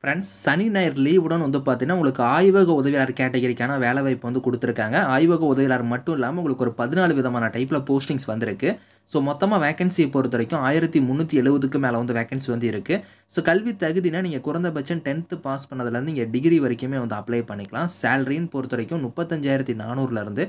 Friends சனி ஞாயிறு லீவுடன் வந்து பார்த்தீங்கன்னா, உங்களுக்கு ஆய்வக உதவியாளர் கேட்டகரிக்கான வேலைவாய்ப்பு வந்து குடுத்துருக்காங்க. ஆய்வக உதவியாளர் மட்டும் இல்லாம உங்களுக்கு ஒரு 14 விதமான டைப்ல போஸ்டிங்ஸ் வந்திருக்கு. ஸோ மொத்தமா வேக்கன்சிய பொறுத்தவரைக்கும் 1370க்கு மேல வந்து வேக்கன்சி வந்து இருக்கு. ஸோ கல்வி தகுதினா நீங்க குறைந்தபட்சம் 10த் பாஸ் பண்ணதுலேருந்து நீங்க டிகிரி வரைக்குமே வந்து அப்ளை பண்ணிக்கலாம். சேலரின்னு பொறுத்தவரைக்கும் 35,400லேருந்து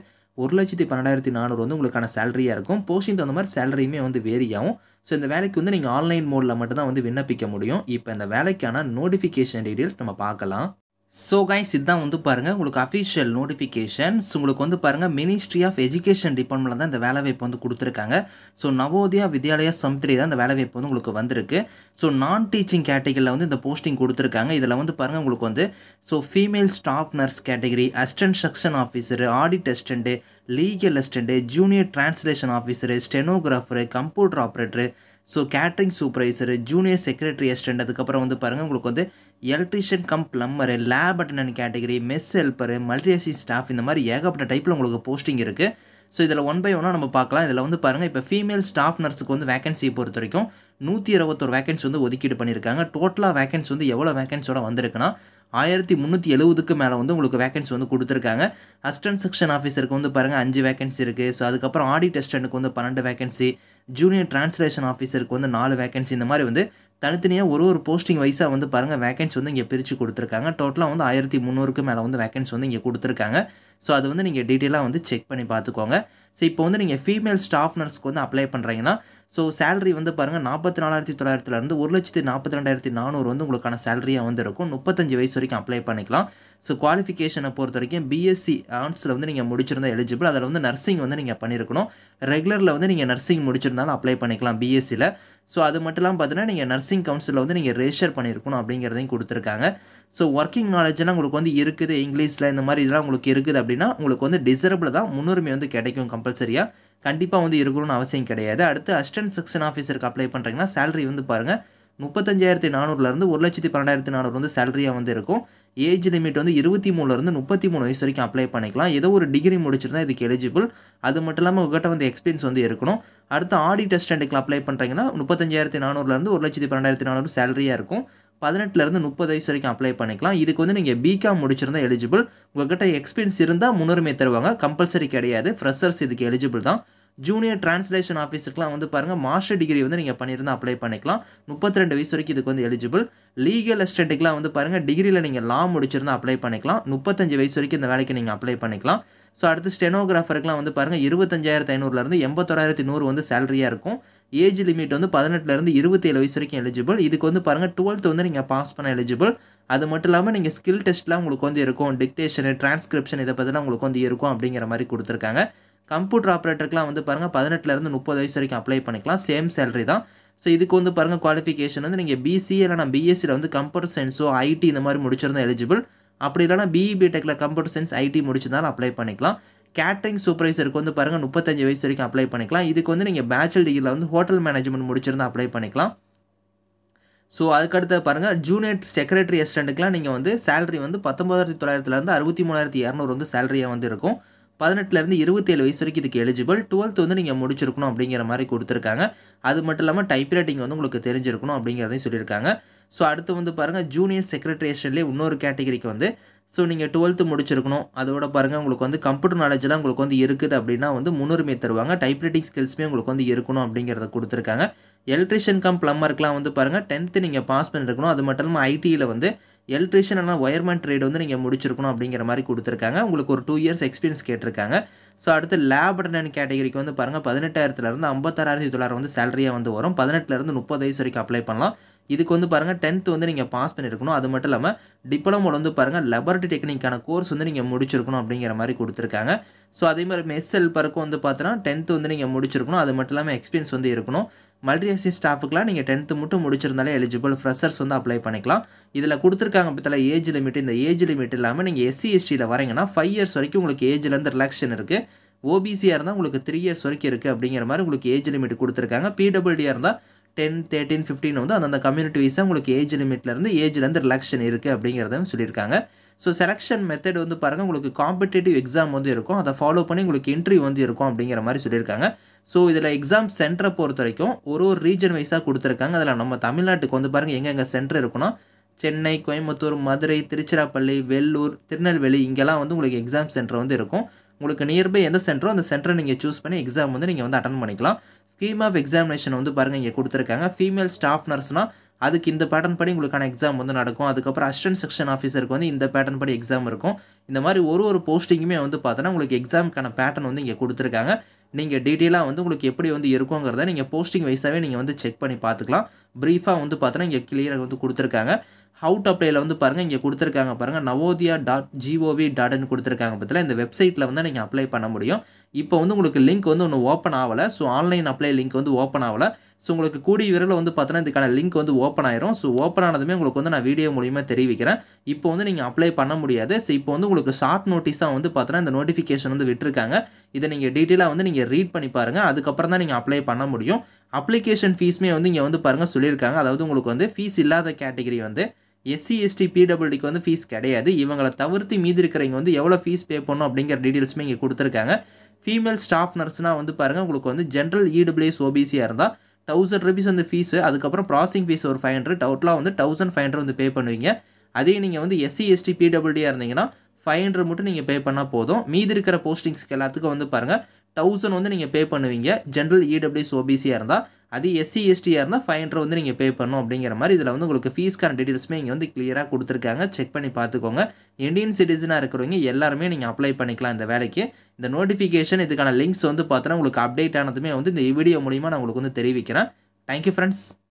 1,12,400 வந்து உங்களுக்கான சேலரியா இருக்கும். போஸ்டிங்க்கு தகுந்த மாரி சேலரியுமே வந்து வேரி ஆகும். ஸோ இந்த வேலைக்கு வந்து நீங்க ஆன்லைன் மோட்ல மட்டும் தான் வந்து விண்ணப்பிக்க முடியும். இப்ப இந்த வேலைக்கான நோட்டிஃபிகேஷன் டீட்டெயில்ஸ் நம்ம பார்க்கலாம். ஸோ கைஸ் இதான் வந்து பாருங்க உங்களுக்கு அஃபிஷியல் நோட்டிஃபிகேஷன்ஸ் உங்களுக்கு வந்து பாருங்க மினிஸ்ட்ரி ஆஃப் எஜுகேஷன் டிபார்ட்மெண்ட்ல தான் இந்த வேலைவாய்ப்பு வந்து குடுத்துருக்காங்க. ஸோ நவோதயா வித்யாலயா சம்த்ரி தான் இந்த வேலைவாய்ப்பு வந்து உங்களுக்கு வந்திருக்கு. ஸோ நான் டீச்சிங் கேட்டகரியில வந்து இந்த போஸ்டிங் குடுத்துருக்காங்க. இதில வந்து பாருங்க உங்களுக்கு வந்து so female staff nurse category, assistant section officer, audit assistant, legal assistant, junior translation officer, stenographer, computer operator, so catering supervisor, junior secretary assistant, அதுக்கப்புறம் வந்து பாருங்க உங்களுக்கு வந்து electrician cum plumber, lab attendant category, mess helper, multi assistant staff இந்த மாதிரி ஏகப்பட்ட டைப்பில் உங்களுக்கு போஸ்டிங் இருக்குது. ஸோ இதில் ஒன் பை ஒன்னாக நம்ம பார்க்கலாம். இதில் வந்து பாருங்கள் இப்போ ஃபீமேல் ஸ்டாஃப் நர்ஸுக்கு வந்து வேகன்சியை பொறுத்த வரைக்கும் 121 வேகன்சி வந்து ஒதுக்கீடு பண்ணியிருக்காங்க. டோட்டலாக வேகன்சி வந்து எவ்வளோ வேகன்சியோட வந்திருக்குன்னா 1370க்கு மேலே வந்து உங்களுக்கு வேகன்சி வந்து கொடுத்துருக்காங்க. அசிஸ்டன்ட் செக்ஷன் ஆஃபீஸருக்கு வந்து பாருங்கள் 5 வேகன்சி இருக்குது. ஸோ அதுக்கப்புறம் ஆடிட் அசிஸ்டன்ட்டுக்கு வந்து 12 வேகன்சி, ஜூனியர் டிரான்ஸ்லேஷன் ஆஃபீஸருக்கு வந்து 4 வேகன்சி, இந்த மாதிரி வந்து தனித்தனியாக ஒரு போஸ்டிங் வைஸாக வந்து பாருங்கள் வேகன்சி வந்து இங்கே பிரித்து கொடுத்துருக்காங்க. டோட்டலாக வந்து 1300க்கு மேலே வந்து வேகன்சி வந்து இங்கே கொடுத்துருக்காங்க. ஸோ அது வந்து நீங்கள் டீட்டெயிலாக வந்து செக் பண்ணி பார்த்துக்கோங்க. ஸோ இப்போ வந்து நீங்கள் ஃபீமேல் ஸ்டாஃப் நர்ஸ்க்கு வந்து அப்ளை பண்ணுறீங்கன்னா ஸோ சேலரி வந்து பாருங்கள் 44,900லேருந்து 1,42,400 வந்து உங்களுக்கான சேலரியாக வந்து இருக்கும். 35 வயசு வரைக்கும் அப்ளை பண்ணிக்கலாம். ஸோ குவாலிஃபிகேஷனை பொறுத்த வரைக்கும் பிஎஸ்சி ஆர்ட்ஸில் வந்து நீங்கள் முடிச்சிருந்தா எலிஜிபிள். அதில் வந்து நர்சிங் வந்து நீங்கள் பண்ணியிருக்கணும். ரெகுலரில் வந்து நீங்கள் நர்சிங் முடிச்சிருந்தாலும் அப்ளை பண்ணிக்கலாம் பிஎஸ்சியில். ஸோ அது மட்டும் இல்லாமல் பார்த்தீங்கன்னா நீங்கள் நர்சிங் கவுன்சிலில் வந்து நீங்கள் ரெஜிஸ்டர் பண்ணியிருக்கணும் அப்படிங்கிறதையும் கொடுத்துருக்காங்க. ஸோ ஒர்க்கிங் நாலேஜ்லாம் உங்களுக்கு வந்து இருக்குது, இங்கிலீஷில் இந்த மாதிரி இதெல்லாம் உங்களுக்கு இருக்குது அப்படின்னா உங்களுக்கு வந்து டிசரபிள் தான் முன்னுரிமை வந்து கிடைக்கும். கம்பல்சரியாக கண்டிப்பாக வந்து இருக்கணும்னு அவசியம் கிடையாது. அடுத்து அசிஸ்டன்ட் செக்ஷன் ஆஃபீஸருக்கு அப்ளை பண்ணுறீங்கன்னா சேலரி வந்து பாருங்கள் 35,400லேருந்து 1,12,400 வந்து சேலரியாக வந்து இருக்கும். ஏஜ் லிமிட் வந்து 23லேருந்து 33 வயசு வரைக்கும் அப்ளை பண்ணிக்கலாம். ஏதோ ஒரு டிகிரி முடிச்சிருந்தா இதுக்கு எலிஜிபிள். அது மட்டும் இல்லாமல் உங்கள்கிட்ட வந்து எக்ஸ்பீரியன்ஸ் வந்து இருக்கணும். அடுத்து ஆடிட் அசிஸ்டன்ட்டுக்கு அப்ளை பண்ணுறீங்கன்னா 35,400லேருந்து 1,12,400 சேலரியாக இருக்கும். 18லேருந்து 30 வயசு வரைக்கும் அப்ளை பண்ணிக்கலாம். இதுக்கு வந்து நீங்கள் பிகாம் முடிச்சிருந்தா எலிஜிபிள். உங்கள்கிட்ட எக்ஸ்பீரியன்ஸ் இருந்தால் முன்னுரிமை தருவாங்க. கம்பல்சரி கிடையாது. ஃப்ரெஷர்ஸ் இதுக்கு எலிஜிபிள் தான். ஜூனியர் டிரான்ஸ்லேஷன் ஆஃபீஸருக்குலாம் வந்து பாருங்கள் மாஸ்டர் டிகிரி வந்து நீங்கள் பண்ணியிருந்தால் அப்ளை பண்ணிக்கலாம். 32 வயசு வரைக்கும் இதுக்கு வந்து எலிஜிபிள். லீகல் அசிஸ்டன்ட்டுக்குலாம் வந்து பாருங்கள் டிகிரியில் நீங்கள் லா முடிச்சிருந்தால் அப்ளை பண்ணிக்கலாம். 35 வயசு வரைக்கும் இந்த வேலைக்கு நீங்கள் அப்ளை பண்ணிக்கலாம். ஸோ அடுத்து ஸ்டெனோகிராஃபருக்குலாம் வந்து பாருங்கள் 25,500லேருந்து 81,100 வந்து சேலரியாக இருக்கும். ஏஜ் லிமிட் வந்து 18லேருந்து 27 வயசு வரைக்கும் எலிஜிபிள். இதுக்கு வந்து பாருங்கள் 12th வந்து நீங்கள் பாஸ் பண்ண எலிஜிபிள். அது மட்டும் இல்லாமல் நீங்கள் ஸ்கில் டெஸ்ட்லாம் உங்களுக்கு வந்து இருக்கும். டிக்டேஷனு, டிரான்ஸ்கிரிப்ஷன் இதை பற்றிலாம் உங்களுக்கு வந்து இருக்கும் அப்படிங்கிற மாதிரி கொடுத்துருக்காங்க. கம்ப்யூட்டர் ஆப்ரேட்டருக்குலாம் வந்து பாருங்கள் 18லேருந்து 30 வயசு வரைக்கும் அப்ளை பண்ணிக்கலாம். சேம் சேலரி தான். ஸோ இதுக்கு வந்து பாருங்கள் குவாலிஃபிகேஷன் வந்து நீங்கள் பிசிஏ இல்லைனா பிஎஸ்சியில் வந்து கம்ப்யூட்டர் சயின்ஸோ ஐடி இந்த மாதிரி முடிச்சிருந்தா எலிஜிபிள். அப்படி இல்லைனா பிஇ பிடெக்கில் கம்ப்யூட்டர் சயின்ஸ் ஐடி முடிச்சிருந்தாலும் அப்ளை பண்ணிக்கலாம். கேட்டரிங் சூப்பர்வைசருக்கு வந்து பாருங்கள் 35 வயசு வரைக்கும் அப்ளை பண்ணிக்கலாம். இதுக்கு வந்து நீங்கள் பேச்சுலர் டிகிரியில் வந்து ஹோட்டல் மேனேஜ்மெண்ட் முடிச்சிருந்தால் அப்ளை பண்ணிக்கலாம். ஸோ அதுக்கடுத்து பாருங்கள் ஜூனியர் செக்ரட்டரி அசிஸ்டண்ட்டுக்குலாம் நீங்கள் வந்து சேலரி வந்து 19,900லேருந்து 63,200 வந்து சேலரியாக வந்து இருக்கும். 18லேருந்து 27 வயசு வரைக்கும் இதுக்கு எலிஜிபிள். 12th வந்து நீங்கள் முடிச்சிருக்கணும் அப்படிங்கிற மாதிரி கொடுத்துருக்காங்க. அது மட்டும் இல்லாமல் டைப் ரைட்டிங் வந்து உங்களுக்கு தெரிஞ்சிருக்கணும் அப்படிங்கிறதையும் சொல்லியிருக்காங்க. ஸோ அடுத்து வந்து பாருங்கள் ஜூனியர் செக்ரட்டரி அசிஸ்டன்ட்லேயே இன்னொரு கேட்டகரிக்கு வந்து ஸோ நீங்கள் 12th முடிச்சிருக்கணும். அதோட பாருங்கள் உங்களுக்கு வந்து கம்ப்யூட்டர் நாலேஜ்லாம் உங்களுக்கு வந்து இருக்குது அப்படின்னா வந்து முன்னுரிமை தருவாங்க. டைப் ரைட்டிங் ஸ்கில்ஸுமே உங்களுக்கு வந்து இருக்கணும் அப்படிங்கிறத கொடுத்துருக்காங்க. எலக்ட்ரிஷியன் கம் பிளம்பருக்குலாம் வந்து பாருங்கள் 10th நீங்கள் பாஸ் பண்ணியிருக்கணும். அது மட்டும் இல்லாமல் ஐடியில் வந்து எலக்ட்ரிஷியன் இல்லைனா ஒயர்மேன் ட்ரேட் வந்து நீங்கள் முடிச்சிருக்கணும் அப்படிங்கிற மாதிரி கொடுத்துருக்காங்க. உங்களுக்கு ஒரு 2 இயர்ஸ் எக்ஸ்பீரியன்ஸ் கேட்டிருக்காங்க. ஸோ அடுத்து லேப் அட்டெண்டன்ட் கேட்டகரிக்கு வந்து பாருங்கள் 18,000லேருந்து 56,900 வந்து சேலரியாக வந்து வரும். 18லேருந்து 30 வயசு வரைக்கும் அப்ளை பண்ணலாம். இதுக்கு வந்து பாருங்கள் 10th வந்து நீங்கள் பாஸ் பண்ணியிருக்கணும். அது மட்டும் இல்லாமல் டிப்ளமோவில் வந்து பாருங்கள் லெபரட்டரி டெக்னிக்கான கோர்ஸ் வந்து நீங்கள் முடிச்சிருக்கணும் அப்படிங்கிற மாதிரி கொடுத்துருக்காங்க. ஸோ அதே மாதிரி மெஸ் ஹெல்ப்பருக்கும் வந்து பார்த்தீங்கன்னா 10th வந்து நீங்கள் முடிச்சிருக்கணும். அது மட்டும் இல்லாமல் எக்ஸ்பீரியன்ஸ் வந்து இருக்கணும். மல்டி அசிஸ்டன்ட் ஸ்டாஃபுக்குலாம் நீங்கள் 10th மட்டும் முடிச்சிருந்தாலே எலிஜிபிள். ஃப்ரெஷர்ஸ் வந்து அப்ளை பண்ணிக்கலாம். இதில் கொடுத்துருக்காங்க பற்றில ஏஜ் லிமிட். இந்த ஏஜ் லிமிட் இல்லாமல் நீங்கள் எஸ்சி எஸ்டியில் வரீங்கன்னா 5 இயர்ஸ் வரைக்கும் உங்களுக்கு ஏஜ்லேருந்து ரிலாக்ஷன் இருக்குது. ஓபிசியாக இருந்தால் உங்களுக்கு 3 இயர்ஸ் வரைக்கும் இருக்குது அப்படிங்கிற மாதிரி உங்களுக்கு ஏஜ் லிமிட் கொடுத்துருக்காங்க. பிடபிள்யூடியாக இருந்தால் 10, 13, 15 வந்து அந்தந்த கம்யூனிட்டி வைஸாக உங்களுக்கு ஏஜ்லேருந்து ரிலாக்ஷன் இருக்குது அப்படிங்கிறதையும் சொல்லியிருக்காங்க. ஸோ செலெக்ஷன் மெத்தட் வந்து பாருங்கள் உங்களுக்கு காம்படிட்டிவ் எக்ஸாம் வந்து இருக்கும். அதை ஃபாலோ பண்ணி உங்களுக்கு இன்டர்வியூ வந்து இருக்கும் அப்படிங்கிற மாதிரி சொல்லியிருக்காங்க. ஸோ இதில் எக்ஸாம் சென்டரை பொறுத்த வரைக்கும் ஒரு ரீஜன் வைஸாக கொடுத்துருக்காங்க. அதில் நம்ம தமிழ்நாட்டுக்கு வந்து பாருங்கள் எங்கெங்கே சென்டர் இருக்குன்னா சென்னை, கோயம்புத்தூர், மதுரை, திருச்சிராப்பள்ளி, வெள்ளூர், திருநெல்வேலி இங்கெல்லாம் வந்து உங்களுக்கு எக்ஸாம் சென்டர் வந்து இருக்கும். உங்களுக்கு நியர்பை எந்த சென்டரோ அந்த சென்டரை நீங்கள் சூஸ் பண்ணி எக்ஸாம் வந்து நீங்கள் வந்து அட்டெண்ட் பண்ணிக்கலாம். ஸ்கீம் ஆஃப் எக்ஸாமினேஷன் வந்து பாருங்கள் இங்கே கொடுத்துருக்காங்க. ஃபீமேல் ஸ்டாஃப் நர்ஸ்னால் அதுக்கு இந்த பேட்டர்ன் படி உங்களுக்கான எக்ஸாம் வந்து நடக்கும். அதுக்கப்புறம் அசிஸ்டன்ட் செக்ஷன் ஆஃபீஸருக்கு வந்து இந்த பேட்டர்ன் படி எக்ஸாம் இருக்கும். இந்த மாதிரி ஒரு போஸ்டிங்குமே வந்து பார்த்தோன்னா உங்களுக்கு எக்ஸாமுக்கான பேட்டர்ன் வந்து இங்கே கொடுத்துருக்காங்க. நீங்கள் டீட்டெயிலாக வந்து உங்களுக்கு எப்படி வந்து இருக்குங்கிறத நீங்கள் போஸ்டிங் வைஸாகவே நீங்கள் வந்து செக் பண்ணி பார்த்துக்கலாம். ப்ரீஃபாக வந்து பார்த்தோன்னா இங்கே கிளியராக வந்து கொடுத்துருக்காங்க. ஹவு டு அப்ளைல வந்து பாருங்கள் இங்கே கொடுத்துருக்காங்க பாருங்கள். navodaya.gov.in கொடுத்துருக்காங்க பற்றில இந்த வெப்சைட்டில் வந்து நீங்கள் அப்ளை பண்ண முடியும். இப்போ வந்து உங்களுக்கு லிங்க் வந்து ஒன்று ஓப்பன் ஆகலை. ஸோ ஆன்லைன் அப்ளை லிங்க் வந்து ஓப்பன் ஆகலை. ஸோ உங்களுக்கு கூடிய விரைவில் வந்து பார்த்தோன்னா இதுக்கான லிங்க் வந்து ஓப்பன் ஆயிரும். ஸோ ஓப்பன் ஆனதுமே உங்களுக்கு வந்து நான் வீடியோ மூலிமா தெரிவிக்கிறேன். இப்போ வந்து நீங்கள் அப்ளை பண்ண முடியாது. ஸோ இப்போ வந்து உங்களுக்கு ஷார்ட் நோட்டீஸாக வந்து பார்த்தோன்னா இந்த நோட்டிஃபிகேஷன் வந்து விட்டுருக்காங்க. இதை நீங்கள் டீட்டெயிலாக வந்து நீங்கள் ரீட் பண்ணி பாருங்கள். அதுக்கப்புறம் தான் நீங்கள் அப்ளை பண்ண முடியும். அப்ளிகேஷன் ஃபீஸுமே வந்து இங்கே வந்து பாருங்கள் சொல்லியிருக்காங்க. அதாவது உங்களுக்கு வந்து ஃபீஸ் இல்லாத கேட்டகரி வந்து எஸ்சி, எஸ்டி, பிடபிள்யூடிக்கு வந்து ஃபீஸ் கிடையாது. இவங்களை தவிர்த்து மீதி இருக்கிறவங்க வந்து எவ்வளோ ஃபீஸ் பே பண்ணணும் அப்படிங்கிற டீட்டெயில்ஸுமே இங்கே கொடுத்துருக்காங்க. ஃபீமேல் ஸ்டாஃப் நர்ஸ்னால் வந்து பாருங்கள் உங்களுக்கு வந்து ஜென்ரல் இடபிள்யூஎஸ் ஓபிசியாக இருந்தால் 1000 rupees வந்து ஃபீஸு. அதுக்கப்புறம் ப்ராசஸிங் ஃபீஸ் ஒரு 500 டோட்டலாக வந்து 1500 வந்து பே பண்ணுவீங்க. அதே நீங்கள் வந்து எஸ்சி, எஸ்டி, பிடபிள்யூடியாக இருந்தீங்கன்னா 500 மட்டும் நீங்கள் பே பண்ணால் போதும். மீதி இருக்கிற போஸ்டிங்ஸ்க்கு எல்லாத்துக்கும் வந்து பாருங்கள் 1000 வந்து நீங்கள் பே பண்ணுவீங்க. ஜென்ரல் இடபிள்யூஎஸ் ஓபிசியாக இருந்தால். அது எஸ்சி, எஸ்டியாக இருந்தால் 500 வந்து நீங்கள் பே பண்ணணும் அப்படிங்கிற மாதிரி இதில் வந்து உங்களுக்கு ஃபீஸ்க்கான டீட்டெயில்ஸுமே இங்கே வந்து கிளியராக கொடுத்துருக்காங்க. செக் பண்ணி பார்த்துக்கோங்க. இந்தியன் சிட்டிசனாக இருக்கிறவங்க எல்லாருமே நீங்கள் அப்ளை பண்ணிக்கலாம் இந்த வேலைக்கு. இந்த நோட்டிஃபிகேஷன் இதுக்கான லிங்க்ஸ் வந்து பார்த்தோன்னா உங்களுக்கு அப்டேட் ஆனதுமே வந்து இந்த வீடியோ மூலிமா நான் உங்களுக்கு வந்து தெரிவிக்கிறேன். Thank you friends.